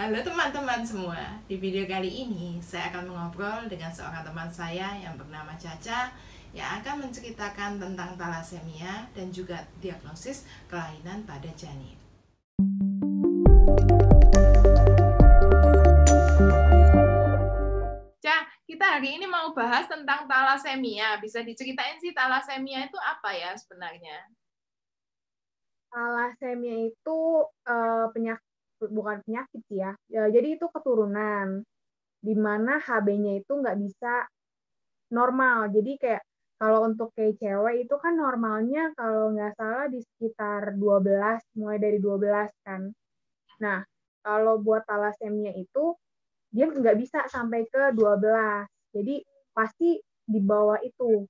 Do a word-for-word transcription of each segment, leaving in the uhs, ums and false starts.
Halo teman-teman semua, di video kali ini saya akan mengobrol dengan seorang teman saya yang bernama Caca yang akan menceritakan tentang talasemia dan juga diagnosis kelainan pada janin. Ca, kita hari ini mau bahas tentang talasemia. Bisa diceritain sih talasemia itu apa ya sebenarnya? Talasemia itu uh, penyakit bukan penyakit sih ya. Ya, jadi itu keturunan di mana H B-nya itu nggak bisa normal. Jadi kayak kalau untuk kayak cewek itu kan normalnya kalau nggak salah di sekitar dua belas, mulai dari dua belas kan. Nah, kalau buat talasemia itu dia nggak bisa sampai ke dua belas. Jadi pasti di bawah itu.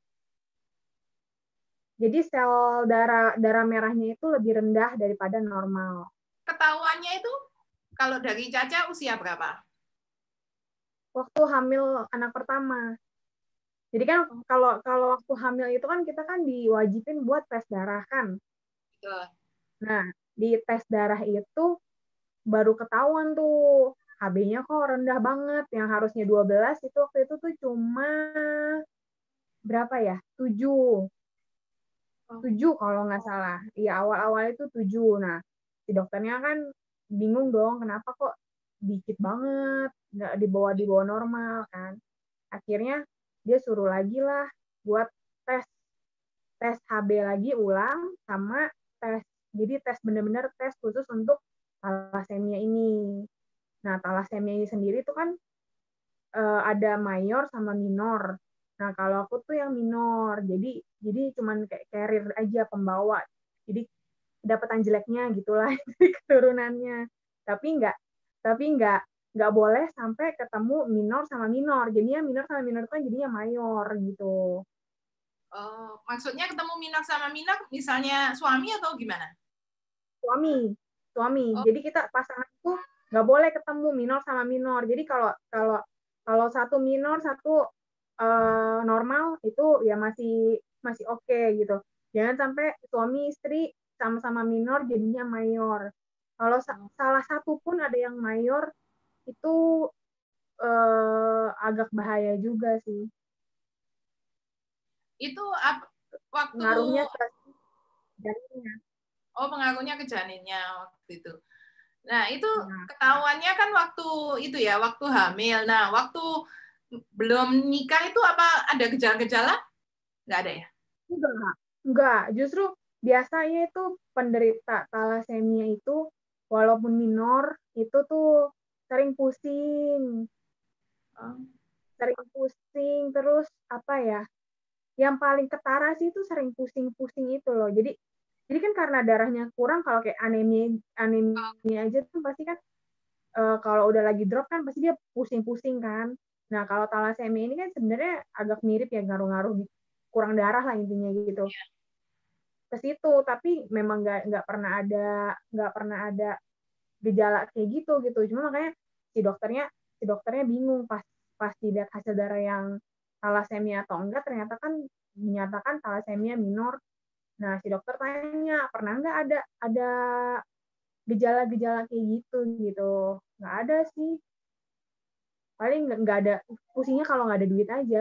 Jadi sel darah darah merahnya itu lebih rendah daripada normal. Ketahuannya itu kalau dari Caca usia berapa? Waktu hamil anak pertama. Jadi kan kalau kalau waktu hamil itu kan kita kan diwajibin buat tes darah kan. Betul. Nah, di tes darah itu baru ketahuan tuh H B-nya kok rendah banget. Yang harusnya dua belas itu waktu itu tuh cuma berapa ya? tujuh. tujuh kalau nggak salah. Iya, awal-awal itu tujuh. Nah, si dokternya kan bingung dong kenapa kok dikit banget, nggak dibawa di bawah normal kan. Akhirnya dia suruh lagi lah buat tes tes H B lagi ulang sama tes jadi tes benar-benar tes khusus untuk talasemia ini. Nah, talasemia ini sendiri itu kan uh, ada mayor sama minor. Nah, kalau aku tuh yang minor. Jadi jadi cuman kayak carrier aja pembawa. Jadi kedapatan jeleknya gitulah keturunannya. Tapi enggak tapi enggak nggak boleh sampai ketemu minor sama minor. Jadinya minor sama minor kan jadinya mayor gitu. Oh, maksudnya ketemu minor sama minor, misalnya suami atau gimana? Suami, suami. Oh, Jadi kita pasangan itu nggak boleh ketemu minor sama minor. Jadi kalau kalau kalau satu minor satu uh, normal itu ya masih masih oke okay, gitu. Jangan sampai suami istri sama-sama minor jadinya mayor. Kalau sa salah satu pun ada yang mayor itu uh, agak bahaya juga sih. itu ap- waktu Ngaruhnya ke janinnya. oh pengaruhnya ke janinnya waktu itu. Nah, itu Nah, ketahuannya kan waktu itu ya, waktu hamil. Nah, waktu belum nikah itu apa ada gejala-gejala? Nggak ada ya? enggak, enggak. Justru biasanya itu penderita talasemia itu walaupun minor itu tuh sering pusing, Oh. sering pusing terus apa ya? Yang paling ketara sih itu sering pusing-pusing itu loh. Jadi jadi kan karena darahnya kurang kalau kayak anemia anemia aja tuh pasti kan uh, kalau udah lagi drop kan pasti dia pusing-pusing kan. Nah, kalau talasemia ini kan sebenarnya agak mirip ya ngaruh-ngaruh kurang darah lah intinya gitu. Ke situ tapi memang nggak nggak pernah ada nggak pernah ada gejala kayak gitu gitu cuma makanya si dokternya si dokternya bingung pas pas dilihat hasil darah yang talasemia atau enggak ternyata kan dinyatakan talasemia minor. Nah, si dokter tanya pernah nggak ada ada gejala-gejala kayak gitu gitu. Nggak ada sih, paling nggak nggak ada pusingnya kalau nggak ada duit aja.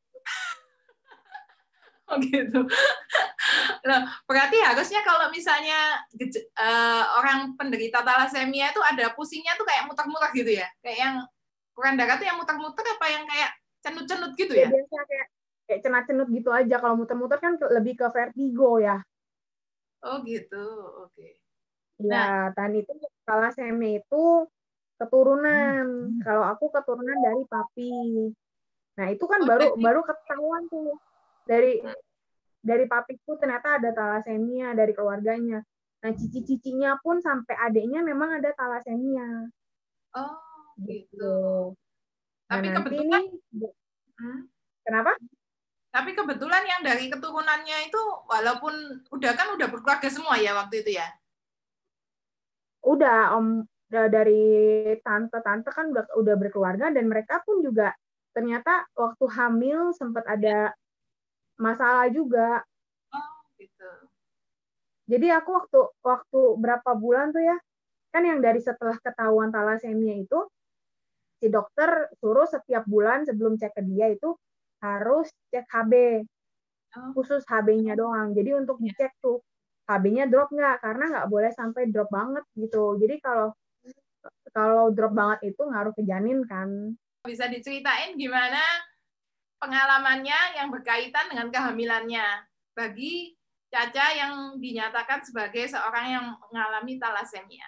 Oh gitu. Loh, berarti harusnya kalau misalnya uh, orang penderita talasemia itu ada pusingnya tuh kayak muter-muter gitu ya? Kayak yang kurang darah tuh yang muter-muter apa yang kayak cenut-cenut gitu Ya ya? biasa kayak kayak cenat-cenut gitu aja, kalau muter-muter kan lebih ke vertigo ya. Oh gitu, oke. Ya, Nah, dan itu talasemia itu keturunan. Kalau aku keturunan dari papi. Nah, itu kan oh baru berarti baru ketahuan tuh dari dari papiku ternyata ada talasemia dari keluarganya. Nah, cici-cicinya pun sampai adiknya memang ada talasemia oh gitu. gitu. Nah, Tapi nanti ini kebetulan, hmm, kenapa? tapi kebetulan yang dari keturunannya itu walaupun udah kan udah berkeluarga semua ya waktu itu ya. Udah om dari tante-tante kan udah udah berkeluarga dan mereka pun juga ternyata waktu hamil sempat ada masalah juga. Oh gitu. Jadi aku waktu waktu berapa bulan tuh ya? kan yang dari setelah ketahuan talasemia itu si dokter suruh setiap bulan sebelum cek ke dia itu harus cek H B, khusus H B-nya doang. Jadi untuk dicek tuh H B-nya drop nggak, karena nggak boleh sampai drop banget gitu. Jadi kalau kalau drop banget itu ngaruh ke janin kan. Bisa diceritain gimana pengalamannya yang berkaitan dengan kehamilannya bagi Caca yang dinyatakan sebagai seorang yang mengalami talasemia.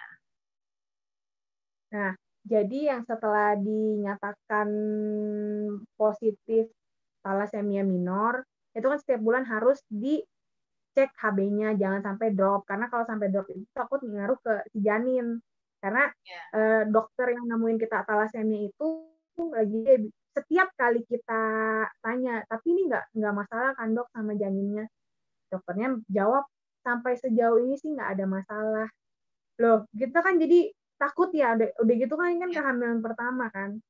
Nah, jadi yang setelah dinyatakan positif talasemia minor, itu kan setiap bulan harus dicek H B-nya, jangan sampai drop. Karena kalau sampai drop itu takut ngaruh ke si janin. Karena yeah. eh, dokter yang nemuin kita talasemia itu lagi setiap kali kita tanya, tapi ini nggak nggak masalah kan dok sama janinnya? Dokternya jawab, sampai sejauh ini sih nggak ada masalah. Loh, kita kan jadi takut ya, udah, udah gitu kan kan kehamilan pertama kan.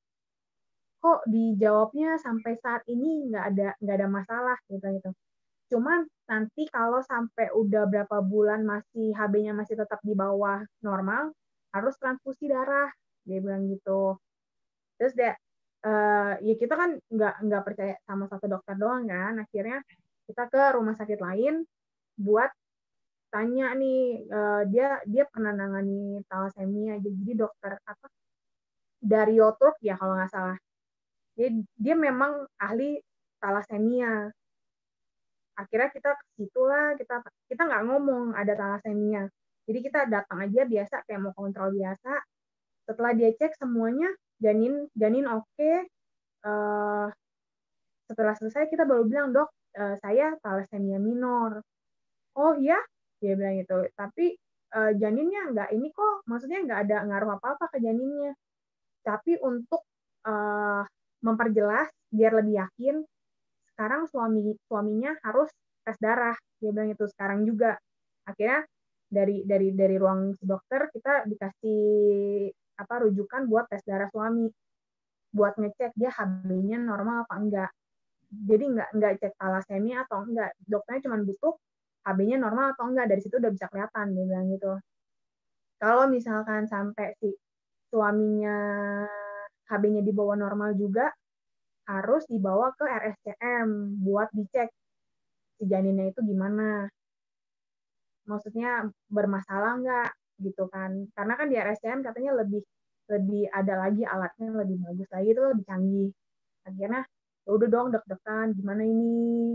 Kok dijawabnya sampai saat ini nggak ada nggak ada masalah gitu gitu. Cuman nanti kalau sampai udah berapa bulan masih H B-nya masih tetap di bawah normal, harus transfusi darah, dia bilang gitu. Terus deh, uh, ya kita kan nggak nggak percaya sama satu dokter doang kan. Akhirnya kita ke rumah sakit lain buat tanya nih, uh, dia dia pernah nangani talasemia, jadi dokter apa Dario Turk ya kalau nggak salah. Jadi dia memang ahli talasemia. Akhirnya kita ke situ lah, kita kita nggak ngomong ada talasemia. Jadi kita datang aja biasa kayak mau kontrol biasa. Setelah dia cek semuanya janin janin oke. Okay. Uh, setelah selesai kita baru bilang, dok, uh, saya talasemia minor. Oh iya, dia bilang gitu. Tapi uh, janinnya nggak ini kok, maksudnya nggak ada ngaruh apa-apa ke janinnya. Tapi untuk uh, memperjelas biar lebih yakin, sekarang suami suaminya harus tes darah, dia bilang itu sekarang juga. Akhirnya dari dari dari ruang dokter kita dikasih apa rujukan buat tes darah suami, buat ngecek dia H B-nya normal apa enggak. Jadi nggak nggak cek talasemia atau enggak, dokternya cuma butuh H B-nya normal atau enggak, dari situ udah bisa kelihatan, dia bilang gitu. Kalau misalkan sampai si suaminya H B-nya di bawah normal juga, harus dibawa ke R S C M buat dicek si janinnya itu gimana. Maksudnya bermasalah enggak gitu kan. Karena kan di R S C M katanya lebih lebih ada lagi alatnya lebih bagus lagi, itu lebih canggih. Akhirnya ya udah dong deg-degan gimana ini.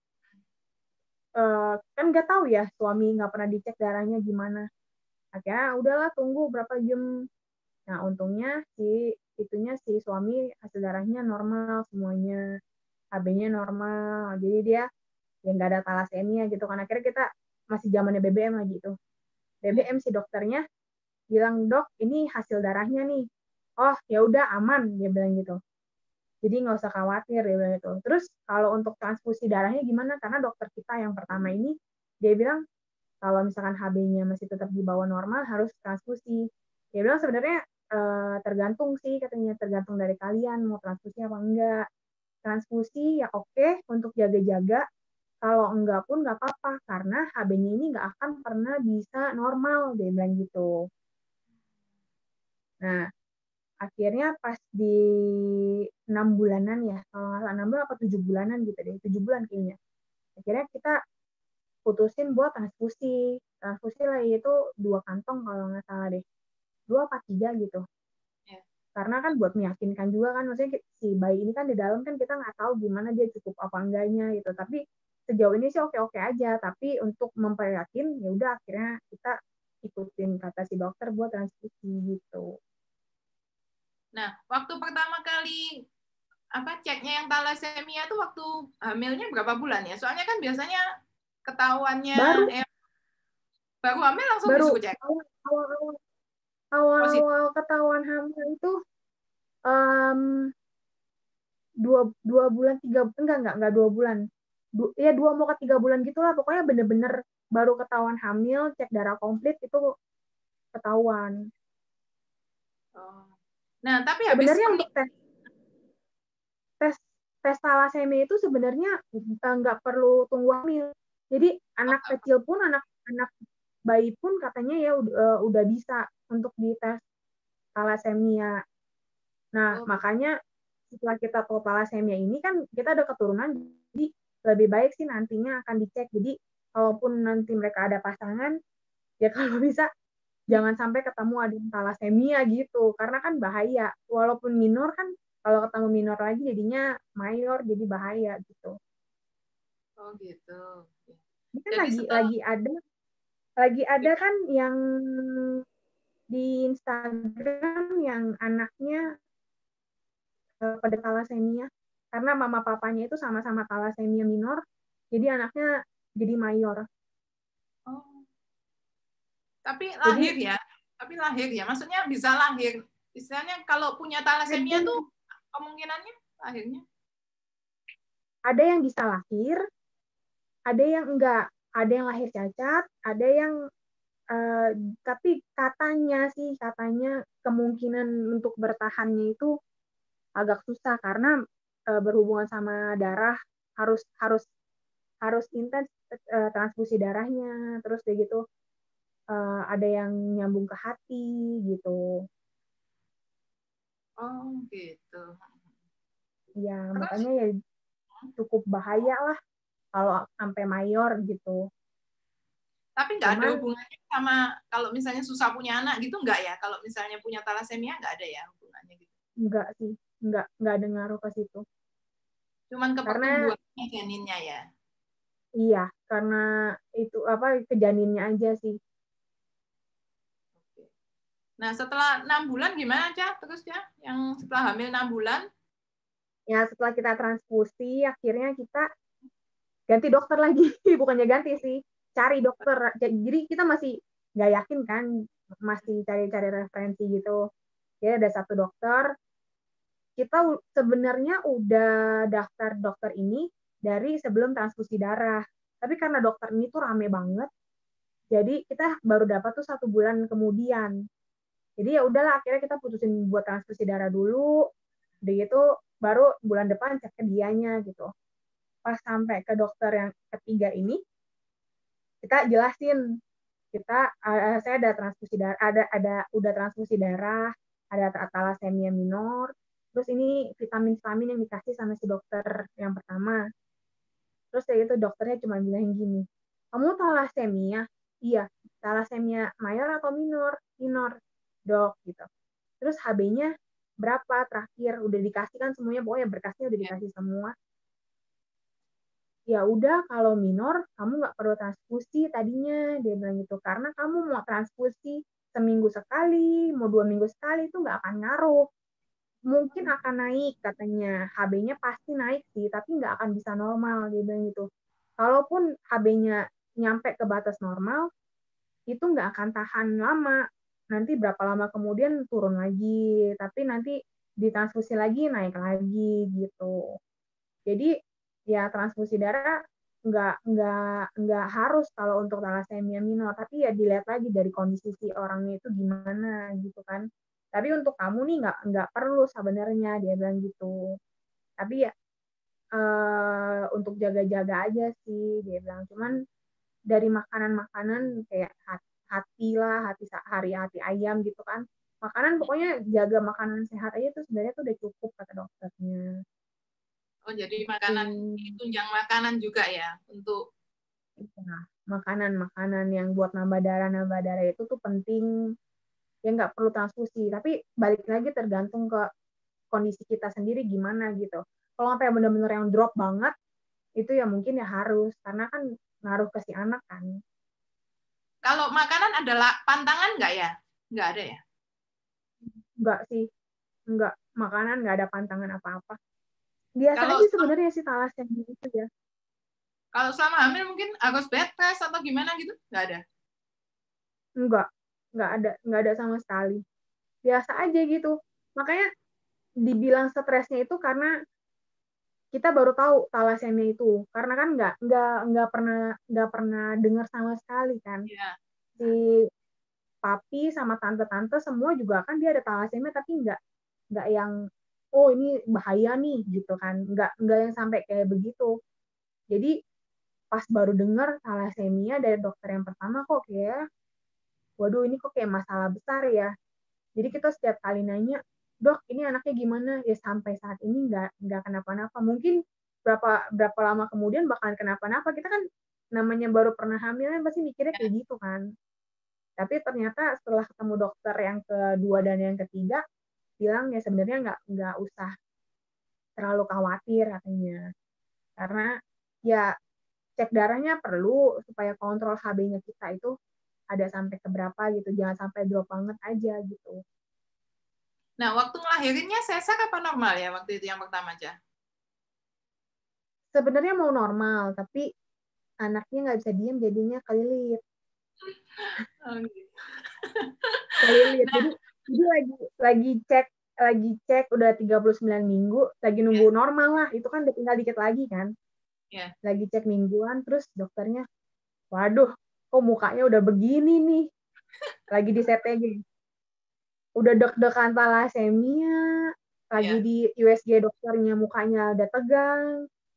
Uh, kan nggak tahu ya suami nggak pernah dicek darahnya gimana. Akhirnya udahlah tunggu berapa jam. Nah untungnya si itunya si suami hasil darahnya normal semuanya, H B-nya normal, jadi dia ya nggak ada talasemia gitu kan. Akhirnya kita masih zamannya B B M lagi tuh, B B M si dokternya bilang, dok ini hasil darahnya nih. Oh ya udah aman, dia bilang gitu. Jadi nggak usah khawatir, dia bilang gitu. Terus kalau untuk transfusi darahnya gimana? Karena dokter kita yang pertama ini dia bilang kalau misalkan H B-nya masih tetap di bawah normal harus transfusi. Dia bilang sebenarnya eh, tergantung sih, katanya tergantung dari kalian mau transfusi apa enggak. Transfusi ya oke untuk jaga-jaga. Kalau enggak pun nggak apa-apa karena H B-nya ini nggak akan pernah bisa normal, dia bilang gitu. Nah, akhirnya pas di enam bulanan ya, kalau nggak salah enam bulan apa tujuh bulanan gitu deh, tujuh bulan kayaknya. Akhirnya kita putusin buat transfusi. Transfusi lah itu dua kantong kalau nggak salah deh. Dua apa tiga gitu. Yeah. Karena kan buat meyakinkan juga kan, maksudnya si bayi ini kan di dalam kan kita nggak tahu gimana dia cukup apa enggaknya gitu. Tapi sejauh ini sih oke-oke aja. Tapi untuk memperyakin, ya udah akhirnya kita ikutin kata si dokter buat transfusi gitu. Nah, waktu pertama kali apa ceknya yang talasemia itu waktu hamilnya berapa bulan ya? Soalnya kan biasanya ketahuannya baru eh, baru hamil langsung baru disuruh cek. Awal-awal awal-awal ketahuan hamil itu um, dua dua bulan tiga enggak enggak enggak dua bulan du, ya dua mau ke tiga bulan gitulah, pokoknya bener-bener baru ketahuan hamil, cek darah komplit itu ketahuan. Oh. Nah tapi sebenarnya untuk tes tes tes talasemia itu sebenarnya nggak perlu tunggu hamil, jadi anak kecil pun anak anak bayi pun katanya ya udah, udah bisa untuk dites thalassemia. Nah, Oh, makanya setelah kita tahu thalassemia ini kan kita ada keturunan, jadi lebih baik sih nantinya akan dicek. Jadi kalaupun nanti mereka ada pasangan, ya kalau bisa jangan sampai ketemu ada yang thalassemia gitu, karena kan bahaya. Walaupun minor kan, kalau ketemu minor lagi jadinya mayor, jadi bahaya gitu. oh gitu. Ini kan Jadi lagi setelah lagi ada lagi ada kan yang di Instagram yang anaknya uh, pada thalassemia, karena mama papanya itu sama-sama thalassemia minor, jadi anaknya jadi mayor. oh, tapi Jadi lahir ya, tapi lahir ya, maksudnya bisa lahir. Istilahnya kalau punya thalassemia ada tuh kemungkinannya lahirnya. ada yang bisa lahir, ada yang enggak, ada yang lahir cacat, ada yang uh, tapi katanya sih katanya kemungkinan untuk bertahannya itu agak susah karena uh, berhubungan sama darah, harus harus harus intens uh, transfusi darahnya, terus kayak gitu uh, ada yang nyambung ke hati gitu. Oh gitu. Ya Terus makanya ya cukup bahaya lah kalau sampai mayor gitu. tapi nggak ada Cuman hubungannya sama kalau misalnya susah punya anak gitu nggak ya? Kalau misalnya punya thalassemia nggak ada ya hubungannya gitu. enggak sih, enggak enggak ada ngaruh ke situ. Cuman ke Karena pertumbuhannya janinnya ya. iya, karena itu apa ke janinnya aja sih. Nah setelah enam bulan gimana Cah? Terus ya, yang setelah hamil enam bulan? Ya setelah kita transfusi, akhirnya kita ganti dokter lagi, bukannya ganti sih, cari dokter. Jadi kita masih nggak yakin kan, masih cari-cari referensi gitu. Ya ada satu dokter, kita sebenarnya udah daftar dokter ini dari sebelum transfusi darah. Tapi karena dokter ini tuh rame banget, jadi kita baru dapat tuh satu bulan kemudian. Jadi ya udahlah akhirnya kita putusin buat transfusi darah dulu. Udah gitu baru bulan depan cek ke dianya gitu. Pas sampai ke dokter yang ketiga ini, kita jelasin kita uh, saya ada transfusi darah, ada ada udah transfusi darah, ada thalassemia minor. Terus ini vitamin-vitamin yang dikasih sama si dokter yang pertama. Terus kayak gitu dokternya cuma bilang gini, kamu thalassemia? Iya, thalassemia mayor atau minor? Minor, dok gitu. Terus H B-nya berapa terakhir? Udah dikasih kan semuanya, pokoknya berkasnya udah Ya. dikasih semua. Ya udah kalau minor kamu nggak perlu transfusi tadinya, dia bilang gitu, karena kamu mau transfusi seminggu sekali, mau dua minggu sekali itu nggak akan ngaruh. Mungkin akan naik katanya, H B-nya pasti naik sih, tapi nggak akan bisa normal, dia bilang gitu. Kalaupun H B-nya nyampe ke batas normal, itu nggak akan tahan lama. Nanti berapa lama kemudian turun lagi, tapi nanti ditransfusi lagi naik lagi gitu. Jadi ya transfusi darah nggak nggak nggak harus kalau untuk thalassemia minor, tapi ya dilihat lagi dari kondisi si orangnya itu gimana gitu kan. Tapi untuk kamu nih nggak nggak perlu sebenarnya, dia bilang gitu. Tapi ya uh, untuk jaga-jaga aja sih, dia bilang. Cuman dari makanan-makanan kayak hati lah, hati hari hati ayam gitu kan. Makanan pokoknya jaga makanan sehat aja tuh sebenarnya tuh udah cukup kata dokternya. Oh jadi Gitu. makanan, tunjang makanan juga ya untuk. Nah, makanan-makanan yang buat nambah darah nambah darah itu tuh penting, ya nggak perlu transfusi, tapi balik lagi tergantung ke kondisi kita sendiri gimana gitu. Kalau sampai benar-benar yang drop banget itu ya mungkin ya harus, karena kan ngaruh ke si anak kan. Kalau makanan adalah pantangan nggak ya? Nggak ada ya? Nggak sih, nggak, makanan nggak ada pantangan apa-apa. Biasa Kalau aja sebenarnya sih thalassemia itu ya. kalau selama hamil mungkin harus bed rest atau gimana gitu? Nggak ada. Nggak, nggak ada, nggak ada sama sekali. Biasa aja gitu. Makanya dibilang stresnya itu karena kita baru tahu thalassemia itu, karena kan nggak nggak nggak pernah nggak pernah dengar sama sekali kan. Ya. Si papi sama tante-tante semua juga kan dia ada thalassemia, tapi nggak nggak yang oh ini bahaya nih gitu kan, nggak nggak yang sampai kayak begitu. Jadi pas baru dengar thalassemia dari dokter yang pertama kok kayak waduh ini kok kayak masalah besar ya. Jadi kita setiap kali nanya, dok ini anaknya gimana? Ya sampai saat ini nggak nggak kenapa-napa. Mungkin berapa berapa lama kemudian bakalan kenapa-napa. Kita kan namanya baru pernah hamil kan pasti mikirnya kayak gitu kan. Tapi ternyata setelah ketemu dokter yang kedua dan yang ketiga, bilang ya sebenarnya nggak nggak usah terlalu khawatir katanya. Karena ya cek darahnya perlu supaya kontrol H B-nya kita itu ada sampai ke berapa gitu. Jangan sampai drop banget aja gitu. Nah, waktu ngelahirinnya sesar apa normal ya waktu itu yang pertama aja? Sebenarnya mau normal, tapi anaknya nggak bisa diem jadinya kelilit. Oh, gitu. Kelilit. Nah, Jadi jadi lagi lagi cek lagi cek udah tiga puluh sembilan minggu, lagi nunggu ya, normal lah. Itu kan udah tinggal dikit lagi kan. ya. Lagi cek mingguan terus dokternya, waduh, kok mukanya udah begini nih. Lagi di C T G. Udah deg-degan talasemia, lagi Ya. di U S G dokternya mukanya udah tegang.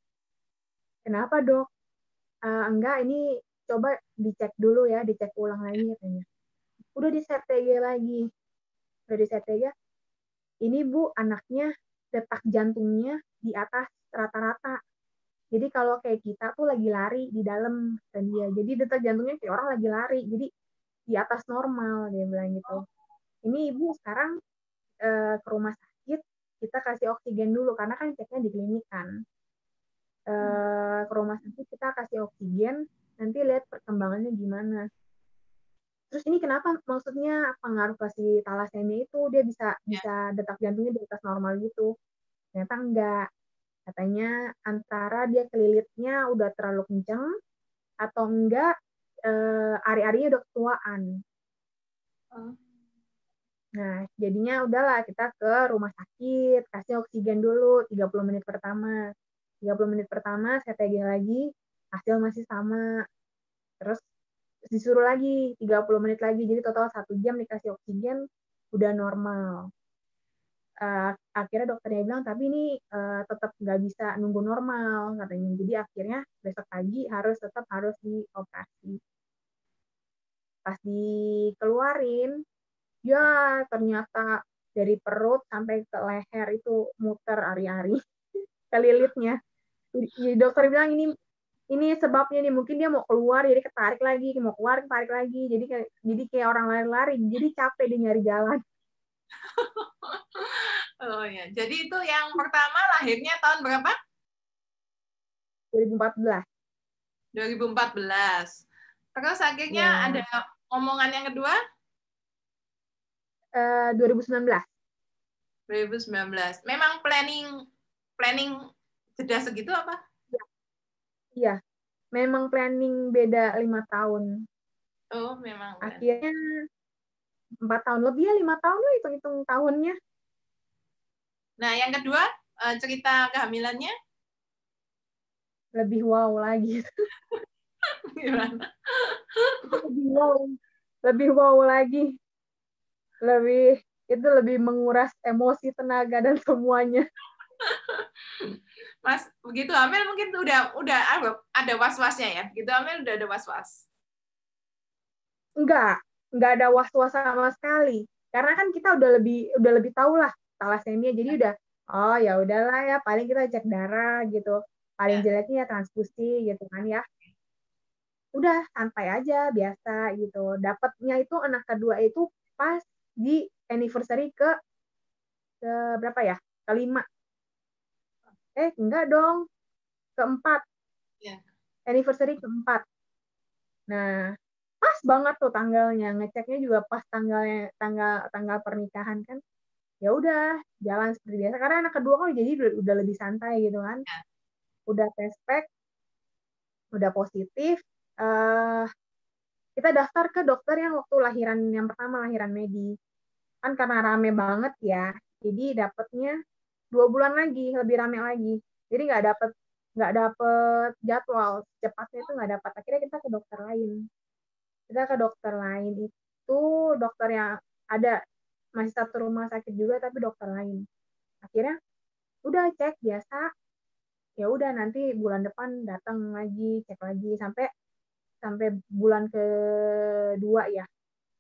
Kenapa dok? Uh, enggak, ini coba dicek dulu ya, dicek ulang lagi katanya. Udah di C T G lagi. Udah di C T G, ini Bu, anaknya detak jantungnya di atas rata-rata. Jadi kalau kayak kita tuh lagi lari di dalam dan dia. Jadi detak jantungnya kayak orang lagi lari. Jadi di atas normal dia bilang gitu. Ini Ibu sekarang eh, ke rumah sakit, kita kasih oksigen dulu karena kan ceknya di klinik kan. Eh, ke rumah sakit kita kasih oksigen, nanti lihat perkembangannya gimana. Terus ini kenapa maksudnya pengaruh ke si talasemia itu dia bisa Ya. bisa detak jantungnya di atas normal gitu? Ternyata enggak. Katanya antara dia kelilitnya udah terlalu kenceng atau enggak eh, ari-arinya udah ketuaan. Oh. Nah, jadinya udahlah kita ke rumah sakit, kasih oksigen dulu tiga puluh menit pertama. tiga puluh menit pertama C T G lagi, hasil masih sama. Terus disuruh lagi tiga puluh menit lagi, jadi total satu jam dikasih oksigen, udah normal. Uh, akhirnya dokternya bilang, tapi ini uh, tetap nggak bisa nunggu normal, katanya. Jadi akhirnya besok pagi harus tetap harus dioperasi. Pas dikeluarin, ya ternyata dari perut sampai ke leher itu muter ari-ari kelilitnya. Jadi dokter bilang ini ini sebabnya nih mungkin dia mau keluar jadi ketarik lagi, mau keluar ketarik lagi, jadi kayak jadi kayak orang lari-lari, jadi capek dia nyari jalan. Oh ya, jadi itu yang pertama lahirnya tahun berapa? dua ribu empat belas. dua ribu empat belas. Terus akhirnya Ya, ada omongan yang kedua? uh, dua ribu sembilan belas. dua ribu sembilan belas. Memang planning planning jeda segitu apa? Iya, memang planning beda lima tahun. Oh, memang plan. Akhirnya empat tahun lebih ya, lima tahun lah hitung-hitung tahunnya. Nah, yang kedua, cerita kehamilannya? Lebih wow lagi. Gimana? Lebih wow. Lebih wow lagi. Lebih, itu lebih menguras emosi, tenaga, dan semuanya. Mas, begitu hamil mungkin udah udah ada was-wasnya ya? Begitu hamil udah ada was-was? Enggak, enggak ada was-was sama sekali. Karena kan kita udah lebih udah lebih tahu lah talasemia, jadi udah oh ya udahlah ya, paling kita cek darah gitu. Paling Ya. jeleknya ya transfusi gitu kan ya. Udah santai aja biasa gitu. Dapatnya itu anak kedua itu pas di anniversary ke ke berapa ya? Kelima. Eh enggak dong, keempat. Ya. Anniversary keempat. Nah, pas banget tuh tanggalnya, ngeceknya juga pas tanggalnya tanggal tanggal pernikahan kan. Ya udah jalan seperti biasa karena anak kedua kan jadi udah, udah lebih santai gitu kan. Ya. Udah tes pack, udah positif. Uh, kita daftar ke dokter yang waktu lahiran yang pertama lahiran Medi. Kan karena rame banget ya, jadi dapetnya dua bulan lagi lebih rame lagi. Jadi nggak dapet nggak dapet jadwal cepatnya itu nggak dapat. Akhirnya kita ke dokter lain. Kita ke dokter lain itu dokter yang ada masih satu rumah sakit juga tapi dokter lain. Akhirnya udah cek biasa, ya udah nanti bulan depan datang lagi cek lagi sampai sampai bulan kedua ya,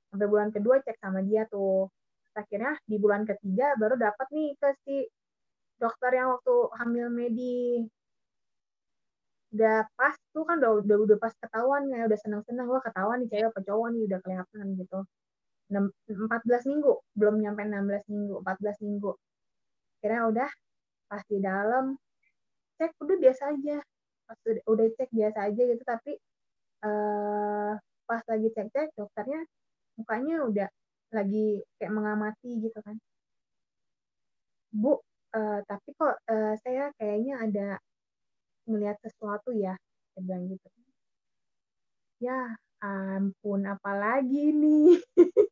Sampai bulan kedua cek sama dia tuh. Akhirnya di bulan ketiga baru dapat nih ke si dokter yang waktu hamil Medi. Udah pas tuh kan udah udah, udah pas ketahuan ya, udah senang-senang wah ketahuan nih cewek apa cowok nih udah kelihatan gitu. empat belas minggu, belum nyampe enam belas minggu, empat belas minggu. Akhirnya udah pas di dalam cek udah biasa aja. Pas udah, udah cek biasa aja gitu tapi eh, pas lagi cek-cek dokternya mukanya udah lagi kayak mengamati gitu kan. Bu, eh, tapi kok eh, saya kayaknya ada melihat sesuatu ya, saya bilang gitu. Ya ampun, apalagi nih?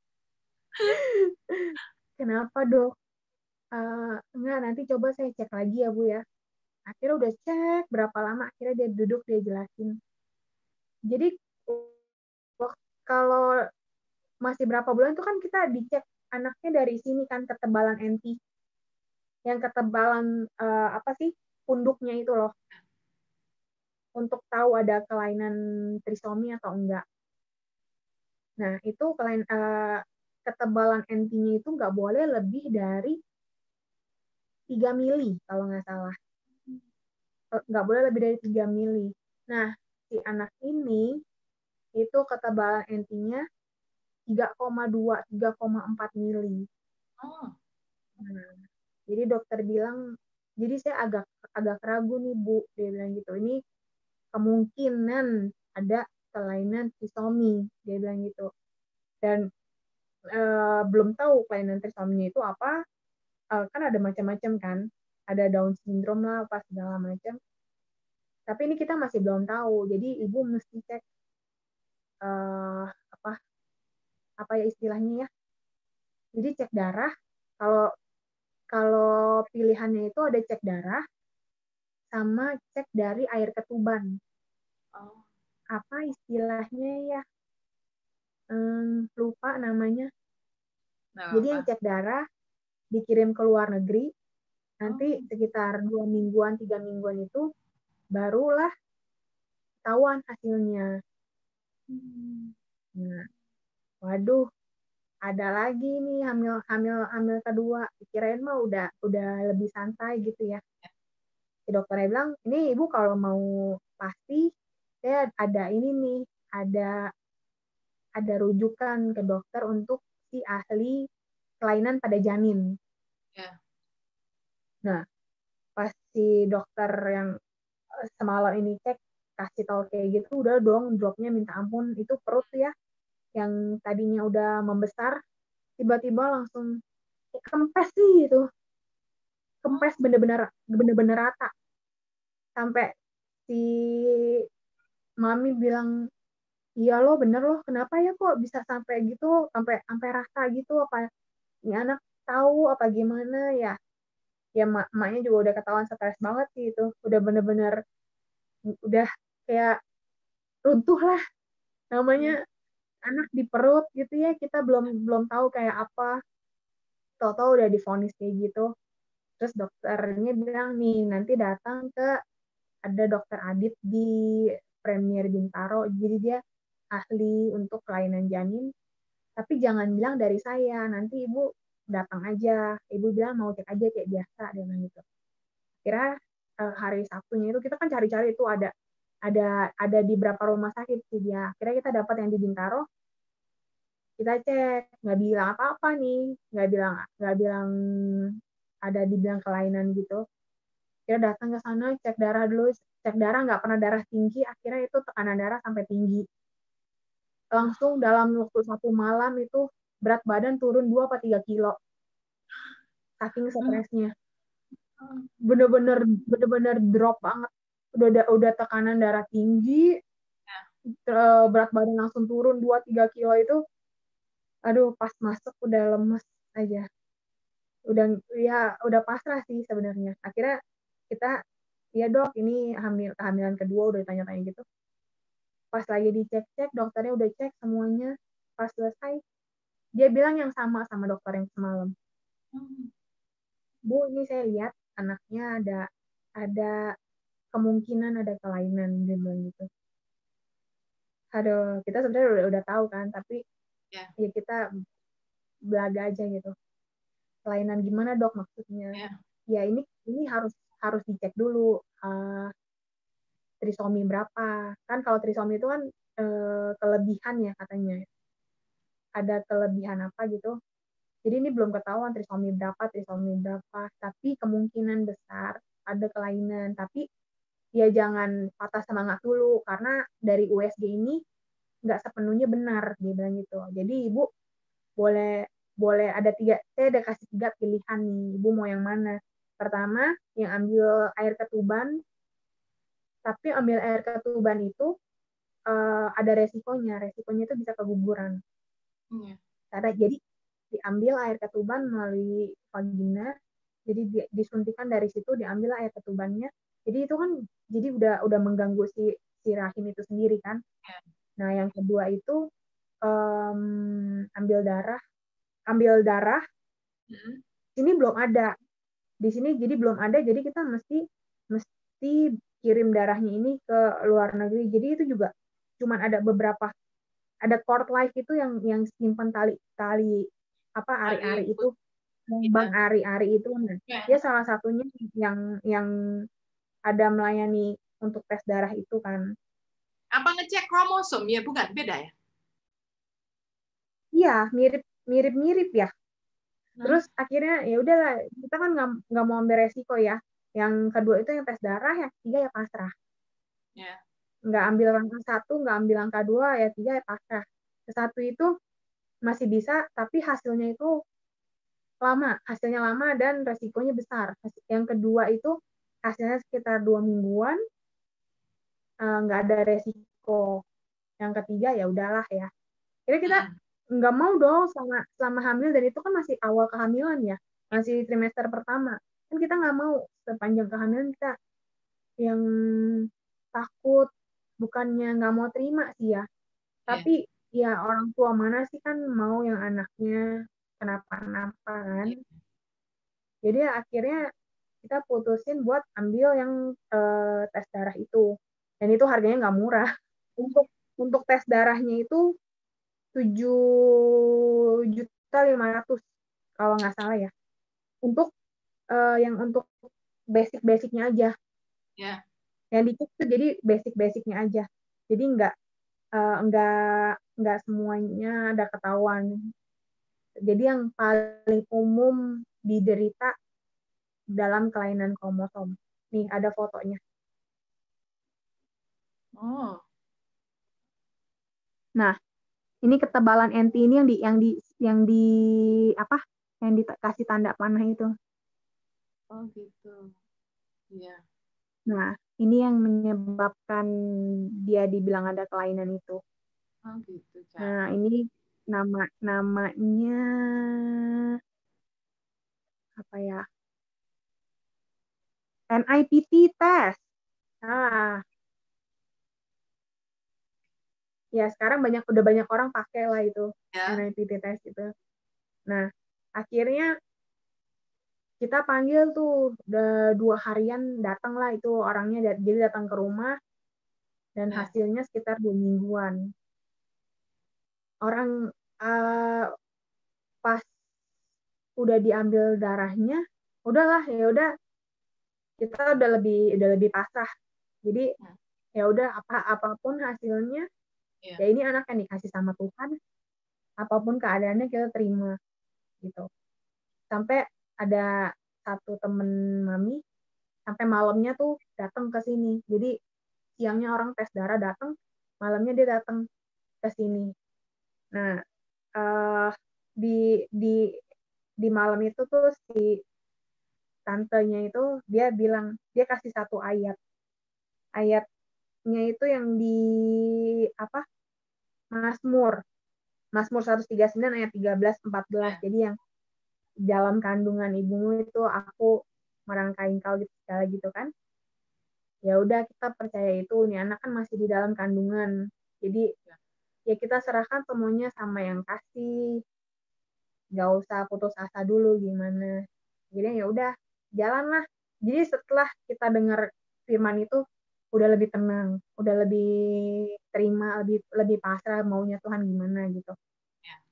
Kenapa dok? Eh, enggak, nanti coba saya cek lagi ya Bu ya. Akhirnya udah cek berapa lama, akhirnya dia duduk, dia jelasin. Jadi kalau masih berapa bulan itu kan kita dicek anaknya dari sini kan ketebalan N T. Yang ketebalan uh, apa sih punduknya itu loh. Untuk tahu ada kelainan trisomi atau enggak. Nah, itu kelain, uh, ketebalan N T-nya itu nggak boleh lebih dari tiga mili kalau nggak salah. Nggak boleh lebih dari tiga mili. Nah, si anak ini itu ketebalan N T-nya tiga koma dua, tiga koma empat mili. Oh. Nah, jadi dokter bilang, jadi saya agak agak ragu nih Bu, dia bilang gitu. Ini kemungkinan ada kelainan trisomi, dia bilang gitu. Dan e, belum tahu kelainan trisominya itu apa, e, kan ada macam-macam kan, ada Down syndrome lah, apa segala macam. Tapi ini kita masih belum tahu, jadi ibu mesti cek e, apa apa ya istilahnya ya. Jadi cek darah, kalau kalau pilihannya itu ada cek darah sama cek dari air ketuban. Oh. Apa istilahnya ya? Hmm, lupa namanya. Nah, Jadi apa? yang cek darah dikirim ke luar negeri, nanti Oh. sekitar dua mingguan, tiga mingguan itu barulah ketahuan hasilnya. Hmm. Nah, waduh, ada lagi nih hamil hamil hamil kedua. Kirain mah udah udah lebih santai gitu ya. Si dokternya bilang, ini ibu kalau mau pasti, saya ada ini nih, ada ada rujukan ke dokter untuk si ahli kelainan pada janin. Ya. Nah, pas si dokter yang semalam ini cek, kasih tahu kayak gitu, udah dong dropnya minta ampun. Itu perut ya, yang tadinya udah membesar, tiba-tiba langsung kempes sih gitu. Kempes bener-bener bener-bener rata. Sampai si mami bilang, iya lo bener loh, kenapa ya kok bisa sampai gitu, sampai sampai rasa gitu, apa ini anak tahu apa gimana ya. Ya mak maknya juga udah ketahuan stres banget sih itu, udah bener-bener udah kayak runtuh lah, namanya anak di perut gitu ya, kita belum belum tahu kayak apa, tahu-tahu udah divonis kayak gitu. Terus dokternya bilang nih nanti datang ke, ada dokter Adit di Premier Bintaro, jadi dia ahli untuk kelainan janin, tapi jangan bilang dari saya, nanti ibu datang aja, ibu bilang mau cek aja kayak biasa, dia bilang gitu. Kira uh, hari Sabtunya itu kita kan cari-cari itu ada ada ada di beberapa rumah sakit sih dia. Kira kita dapat yang di Bintaro, kita cek, nggak bilang apa-apa nih, nggak bilang nggak bilang ada dibilang kelainan gitu. Kita datang ke sana cek darah dulu, cek darah nggak pernah darah tinggi, akhirnya itu tekanan darah sampai tinggi. Langsung dalam waktu satu malam itu berat badan turun dua atau tiga kilo. Saking stresnya. Bener-bener bener-bener drop banget. Udah udah tekanan darah tinggi, berat badan langsung turun dua tiga kilo itu. Aduh, pas masuk udah lemes aja. Udah ya udah pasrah sih sebenarnya. Akhirnya kita, ya dok ini hamil kehamilan kedua, udah tanya-tanya gitu. Pas lagi dicek-cek, dokternya udah cek semuanya. Pas selesai, dia bilang yang sama sama dokter yang semalam. Bu, ini saya lihat anaknya ada ada kemungkinan ada kelainan, dia bilang gitu. Aduh, kita sebenarnya udah, udah tahu kan, tapi Ya. ya kita belaga aja gitu. Kelainan gimana dok maksudnya? Ya. Ya ini ini harus harus dicek dulu uh, trisomi berapa. Kan kalau trisomi itu kan uh, kelebihan ya katanya. Ada kelebihan apa gitu. Jadi ini belum ketahuan trisomi berapa, trisomi berapa. Tapi kemungkinan besar ada kelainan. Tapi ya jangan patah semangat dulu karena dari U S G ini nggak sepenuhnya benar dia bilang gitu. Jadi ibu boleh boleh ada tiga, saya ada kasih tiga pilihan nih, ibu mau yang mana? Pertama yang ambil air ketuban, tapi ambil air ketuban itu uh, ada resikonya, resikonya itu bisa keguguran. Ya. Karena jadi diambil air ketuban melalui vagina, jadi disuntikan dari situ diambil air ketubannya, jadi itu kan jadi udah udah mengganggu si si rahim itu sendiri kan. Ya. Nah yang kedua itu um, ambil darah, ambil darah. Hmm. Sini belum ada, di sini jadi belum ada, jadi kita mesti mesti kirim darahnya ini ke luar negeri. Jadi itu juga cuman ada beberapa, ada cord life itu yang yang simpan tali tali apa ari-ari itu, bang ari-ari itu, nah, ya. Dia salah satunya yang yang ada melayani untuk tes darah itu kan. Apa ngecek kromosom ya, bukan beda ya? Iya mirip mirip mirip ya. Hmm. Terus akhirnya ya udahlah, kita kan nggak nggak mau ambil resiko ya. Yang kedua itu yang tes darah, yang ketiga ya pasrah. Ya. Nggak ambil langkah satu, nggak ambil langkah dua, ya tiga ya pasrah. Satu itu masih bisa, tapi hasilnya itu lama, hasilnya lama dan resikonya besar. Yang kedua itu hasilnya sekitar dua mingguan, nggak ada resiko. Yang ketiga ya udahlah ya. Jadi kita nggak mau dong selama selama hamil, dan itu kan masih awal kehamilan ya, masih trimester pertama. Kan kita nggak mau sepanjang kehamilan kita yang takut, bukannya nggak mau terima sih ya. Tapi yeah. ya orang tua mana sih kan mau yang anaknya kenapa-napa kan. Yeah. Jadi akhirnya kita putusin buat ambil yang uh, tes darah itu. Dan itu harganya nggak murah. Untuk untuk tes darahnya itu tujuh juta lima ratus kalau nggak salah ya. Untuk uh, yang untuk basic-basicnya aja. Yeah. Yang dicek tuh jadi basic-basicnya aja. Jadi nggak uh, nggak nggak semuanya ada ketahuan. Jadi yang paling umum diderita dalam kelainan kromosom. Nih ada fotonya. Oh. Nah, ini ketebalan N T ini yang di yang di yang di apa? Yang dikasih tanda panah itu. Oh gitu. Iya. Yeah. Nah, ini yang menyebabkan dia dibilang ada kelainan itu. Oh gitu. Cak. Nah, ini nama namanya apa ya? N I P T test. Ah. Ya, sekarang banyak udah banyak orang pakai lah itu, ya. N I P T test itu. Nah, akhirnya kita panggil tuh udah dua harian, datang lah itu orangnya, jadi datang ke rumah dan ya. Hasilnya sekitar dua mingguan. Orang uh, pas udah diambil darahnya, udahlah ya udah kita udah lebih udah lebih pasrah. Jadi ya udah apa apapun hasilnya, ya. Ya ini anak yang dikasih sama Tuhan, apapun keadaannya kita terima gitu. Sampai ada satu temen mami sampai malamnya tuh datang ke sini. Jadi siangnya orang tes darah datang, malamnya dia datang ke sini. Nah, uh, di di di malam itu tuh si tantenya itu dia bilang, dia kasih satu ayat. Ayatnya itu yang di apa? Mazmur. Mazmur seratus tiga puluh sembilan ayat tiga belas empat belas. Jadi yang dalam kandungan ibumu itu aku merangkai engkau gitu segala gitu kan. Ya udah kita percaya itu, nih anak kan masih di dalam kandungan. Jadi ya kita serahkan semuanya sama yang kasih. Gak usah putus asa dulu gimana. Jadi ya udah jalanlah. Jadi setelah kita dengar firman itu udah lebih tenang, udah lebih terima, lebih lebih pasrah maunya Tuhan gimana gitu.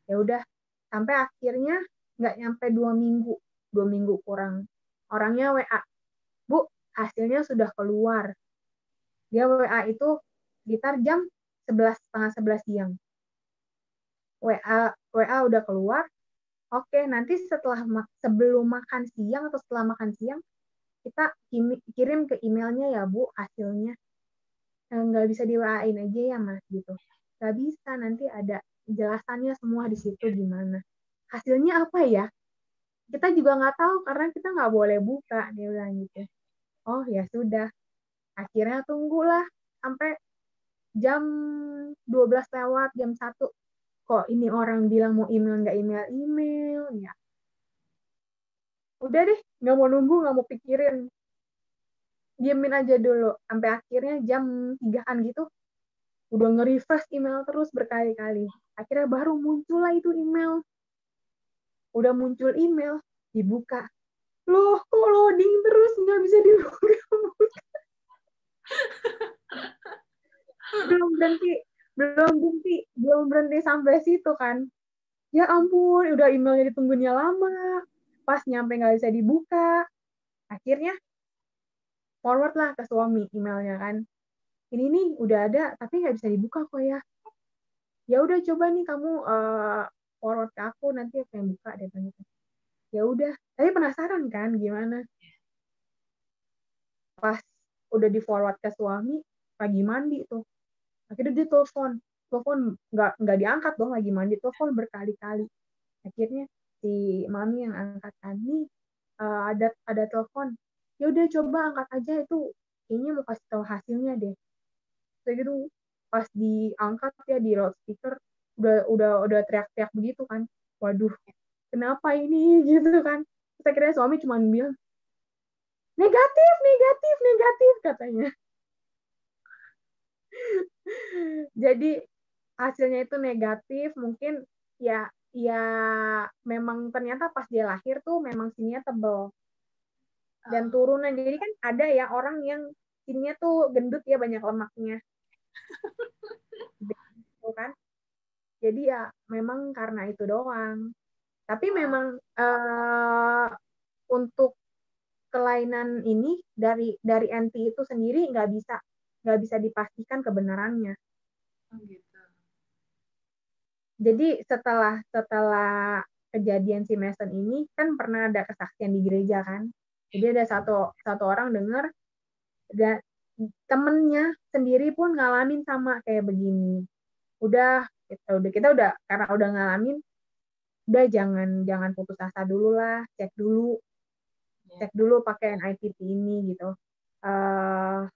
Ya udah, sampai akhirnya nggak nyampe dua minggu, dua minggu kurang. Orangnya W A, Bu, hasilnya sudah keluar. Dia W A itu sekitar jam sebelas, setengah sebelas siang. W A, W A udah keluar, oke, nanti setelah sebelum makan siang atau setelah makan siang, kita kirim ke emailnya ya Bu hasilnya. Nggak bisa di W A-in aja ya Mas gitu. Nggak bisa, nanti ada jelasannya semua di situ gimana. Hasilnya apa ya? Kita juga nggak tahu karena kita nggak boleh buka, dia bilang gitu. Oh ya sudah, akhirnya tunggulah sampai jam dua belas lewat, jam satu. Kok ini orang bilang mau email nggak email email ya. Udah deh, nggak mau nunggu, nggak mau pikirin. Diemin aja dulu. Sampai akhirnya jam tigaan gitu, udah nge-refresh email terus berkali-kali. Akhirnya baru muncul lah itu email. Udah muncul email, dibuka. Loh, kok loading terus? Nggak bisa dibuka. belum berhenti, belum berhenti, belum berhenti sampai situ kan. Ya ampun, udah emailnya ditunggunya lama. Pas nyampe nggak bisa dibuka. Akhirnya forward lah ke suami emailnya kan. Ini nih udah ada, tapi nggak bisa dibuka kok ya. Ya udah coba nih kamu uh, forward ke aku, nanti aku yang buka deh gitu. Ya udah, tapi penasaran kan gimana. Pas udah di forward ke suami, lagi mandi tuh. Akhirnya dia telepon, telepon nggak nggak diangkat dong, lagi mandi, telepon berkali-kali. Akhirnya si mami yang angkat kan, nih uh, ada ada telepon. Ya udah coba angkat aja, itu kayaknya mau kasih tahu hasilnya deh. Kayak gitu, pas diangkat ya di loudspeaker udah udah udah teriak-teriak begitu kan. Waduh, kenapa ini gitu kan. Terus akhirnya suami cuma bilang, negatif, negatif, negatif katanya. Jadi hasilnya itu negatif, mungkin ya ya memang ternyata pas dia lahir tuh memang sininya tebel dan turunan. Jadi kan ada ya orang yang sininya tuh gendut ya, banyak lemaknya. Gitu kan. Jadi ya memang karena itu doang. Tapi memang uh, untuk kelainan ini dari dari N T itu sendiri nggak bisa nggak bisa dipastikan kebenarannya. Oh, gitu. Jadi setelah setelah kejadian si Mason ini kan pernah ada kesaksian di gereja kan. Jadi ada satu satu orang dengar dan temennya sendiri pun ngalamin sama kayak begini. Udah kita udah kita udah karena udah ngalamin, udah jangan jangan putus asa dulu lah, cek dulu cek dulu pakai N I P T ini gitu. Uh,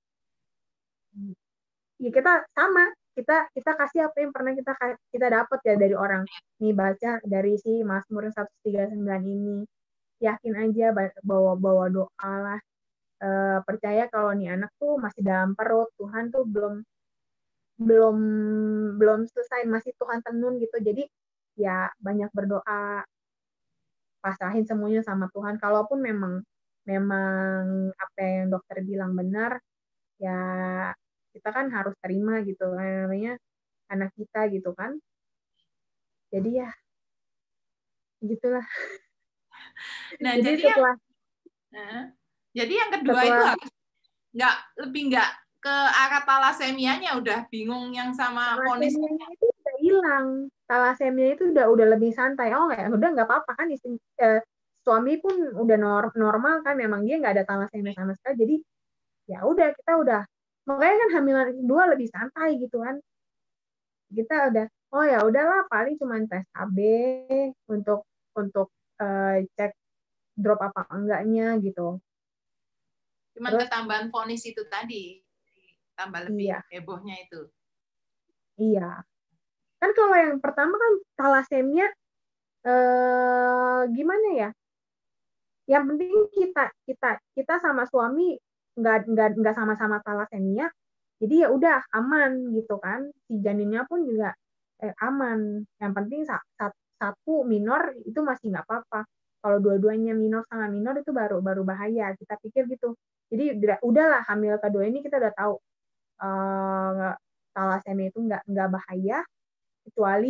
ya kita sama, kita kita kasih apa yang pernah kita kita dapat ya dari orang. Nih baca dari si Mazmur seratus tiga puluh sembilan ini. Yakin aja bawa bawa doa lah. Uh, percaya kalau nih anak tuh masih dalam perut, Tuhan tuh belum belum belum selesai, masih Tuhan tenun gitu. Jadi ya banyak berdoa, pasrahin semuanya sama Tuhan. Kalaupun memang memang apa yang dokter bilang benar, ya kita kan harus terima gitu, namanya anak kita gitu kan. Jadi ya gitulah. Nah, jadi, jadi setelah yang, jadi yang kedua setelah, itu harus nggak lebih nggak ke arah talasemianya, udah bingung yang sama vonis itu udah hilang. Talasemia itu udah udah lebih santai. Oh ya udah nggak apa-apa kan, istri, eh, suami pun udah normal kan, memang dia nggak ada talasemia sama sekali. Jadi ya udah kita udah, makanya kan hamilan kedua lebih santai gitu kan. Kita udah, oh ya udahlah, paling cuma tes A B untuk untuk uh, cek drop apa enggaknya gitu. Cuman Terus, ketambahan vonis itu tadi, tambah lebih iya, hebohnya itu. iya. Kan kalau yang pertama kan talasemia, eh, gimana ya? Yang penting kita kita kita sama suami nggak nggak nggak sama-sama talasemia, jadi ya udah aman gitu kan. Si janinnya pun juga eh, aman. Yang penting satu minor itu masih nggak apa-apa. Kalau dua-duanya minor sama minor itu baru baru bahaya. Kita pikir gitu. Jadi udahlah, hamil kedua ini kita udah tahu uh, talasemia itu nggak nggak bahaya, kecuali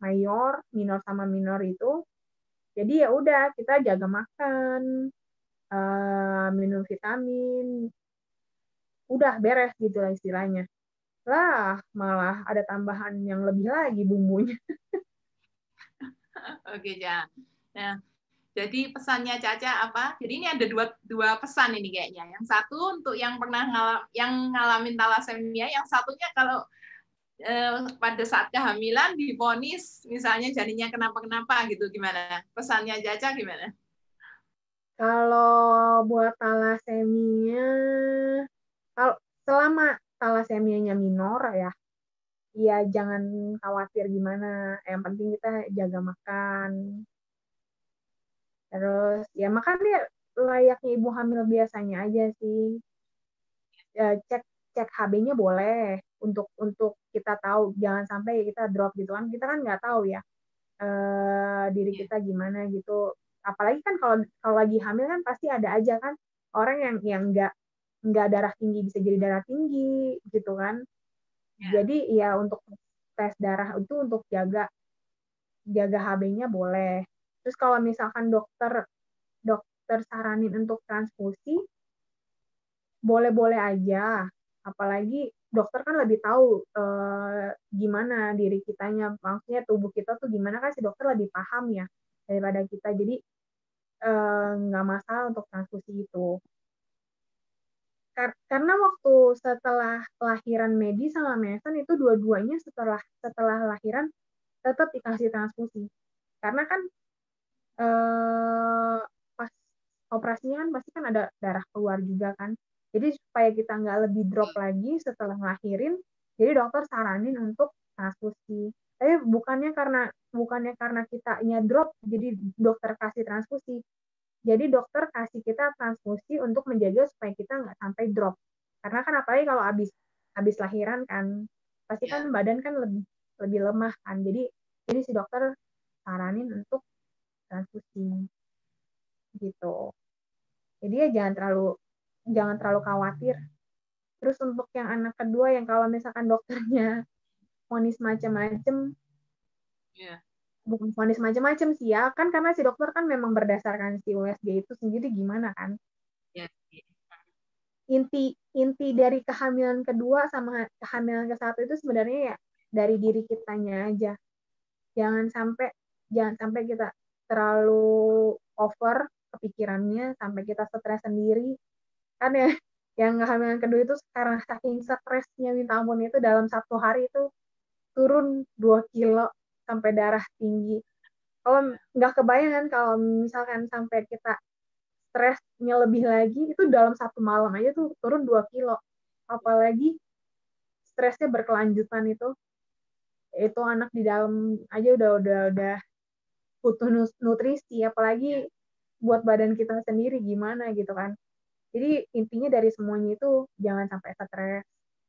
mayor, minor sama minor itu. Jadi ya udah kita jaga makan, uh, minum vitamin, udah beres gitu lah istilahnya. Lah malah ada tambahan yang lebih lagi bumbunya. Oke, Ja. Nah, jadi pesannya Caca apa? Jadi ini ada dua dua pesan ini kayaknya. Yang satu untuk yang pernah ngalam, yang ngalamin talasemia, yang satunya kalau eh, pada saat kehamilan divonis misalnya jadinya kenapa-kenapa gitu, gimana? Pesannya Caca gimana? Kalau buat talasemia, kalau selama talasemianya minor ya, ya jangan khawatir gimana. Yang penting kita jaga makan. Terus ya makan dia layaknya ibu hamil biasanya aja sih. Ya, cek cek H B-nya boleh untuk untuk kita tahu, jangan sampai kita drop gitu kan. Kita kan nggak tahu ya eh, diri Iya, kita gimana gitu. Apalagi kan kalau kalau lagi hamil kan pasti ada aja kan orang yang yang nggak nggak darah tinggi bisa jadi darah tinggi gitu kan. iya, Jadi ya untuk tes darah itu untuk jaga jaga H B-nya boleh. Terus kalau misalkan dokter dokter saranin untuk transfusi, boleh-boleh aja. Apalagi dokter kan lebih tahu eh, gimana diri kitanya, maksudnya tubuh kita tuh gimana kan si dokter lebih paham ya daripada kita. Jadi eh, nggak masalah untuk transfusi itu. Kar- karena waktu setelah lahiran Medi sama Mason itu dua-duanya setelah setelah lahiran tetap dikasih transfusi. Karena kan eh, pas operasinya kan pasti kan ada darah keluar juga kan. Jadi supaya kita nggak lebih drop lagi setelah ngelahirin, jadi dokter saranin untuk transfusi. Tapi bukannya karena bukannya karena kitanya drop, jadi dokter kasih transfusi. Jadi dokter kasih kita transfusi untuk menjaga supaya kita nggak sampai drop. Karena kan apalagi kalau habis habis lahiran kan, pasti kan iya. badan kan lebih lebih lemah kan. Jadi jadi si dokter saranin untuk transfusi gitu. Jadi ya jangan terlalu jangan terlalu khawatir. Terus untuk yang anak kedua yang kalau misalkan dokternya vonis macam-macam, Iya, bukan vonis macam-macam sih ya, kan karena si dokter kan memang berdasarkan si U S G itu sendiri gimana kan. iya, iya. Inti inti dari kehamilan kedua sama kehamilan ke satu itu sebenarnya ya dari diri kitanya aja. Jangan sampai jangan sampai kita terlalu over kepikirannya sampai kita stres sendiri. Kan ya yang kehamilan kedua itu karena saking stresnya minta ampun itu dalam satu hari itu turun dua kilo sampai darah tinggi. Kalau nggak kebayang kan kalau misalkan sampai kita stresnya lebih lagi itu dalam satu malam aja tuh turun dua kilo. Apalagi stresnya berkelanjutan itu itu anak di dalam aja udah udah udah butuh nutrisi apalagi buat badan kita sendiri gimana gitu kan. Jadi intinya dari semuanya itu jangan sampai stres,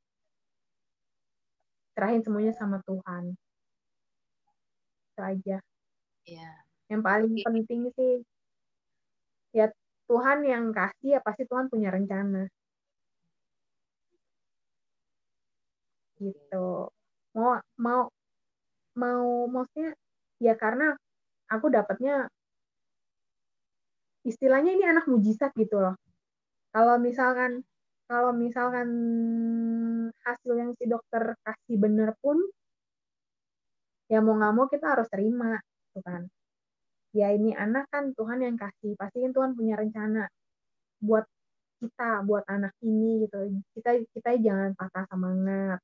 serahin semuanya sama Tuhan. Itu aja. Iya. Yang paling Oke. penting sih, ya Tuhan yang kasih, ya pasti Tuhan punya rencana. Gitu. Mau, mau, mau, maksudnya, ya karena aku dapatnya, istilahnya ini anak mujizat gitu loh. Kalau misalkan, kalau misalkan hasil yang si dokter kasih bener pun, ya mau nggak mau kita harus terima, gitu kan. Ya ini anak kan Tuhan yang kasih, pasti kan Tuhan punya rencana buat kita, buat anak ini gitu. Kita kita jangan patah semangat,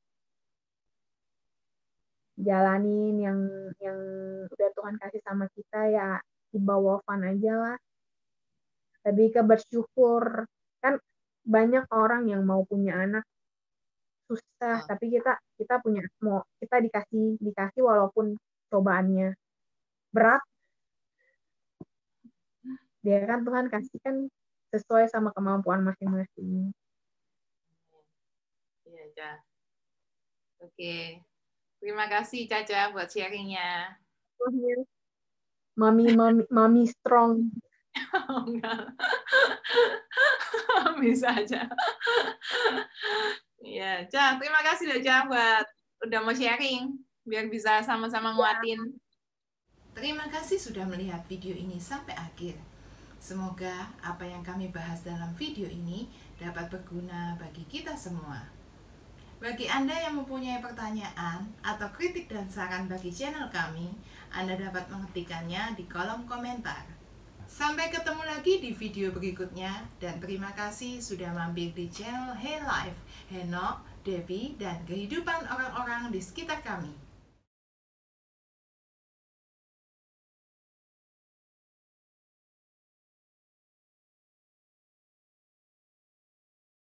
jalanin yang yang udah Tuhan kasih sama kita ya di bawah fun aja lah. Lebih ke bersyukur kan banyak orang yang mau punya anak susah, Oh, tapi kita kita punya mau kita dikasih dikasih walaupun cobaannya berat, dia kan Tuhan kasih kan sesuai sama kemampuan masing-masing. iya, Ja. Oke. Terima kasih Caca buat sharingnya. Mami mami mami strong. Oh, enggak. Bisa aja. Iya, Ca, terima kasih loh, Ca, buat udah mau sharing. biar bisa sama-sama nguatin. Terima kasih sudah melihat video ini sampai akhir. Semoga apa yang kami bahas dalam video ini dapat berguna bagi kita semua. Bagi Anda yang mempunyai pertanyaan atau kritik dan saran bagi channel kami, Anda dapat mengetikkannya di kolom komentar. Sampai ketemu lagi di video berikutnya, dan terima kasih sudah mampir di channel Hey Life, Henok, Debbie, dan kehidupan orang-orang di sekitar kami.